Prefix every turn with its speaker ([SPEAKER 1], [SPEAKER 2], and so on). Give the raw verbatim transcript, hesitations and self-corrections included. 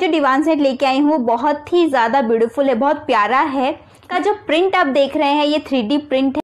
[SPEAKER 1] जो दीवान सेट लेके आई हूँ वो बहुत ही ज़्यादा ब्यूटीफुल है, बहुत प्यारा है। का जो प्रिंट आप देख रहे हैं ये थ्री डी प्रिंट है।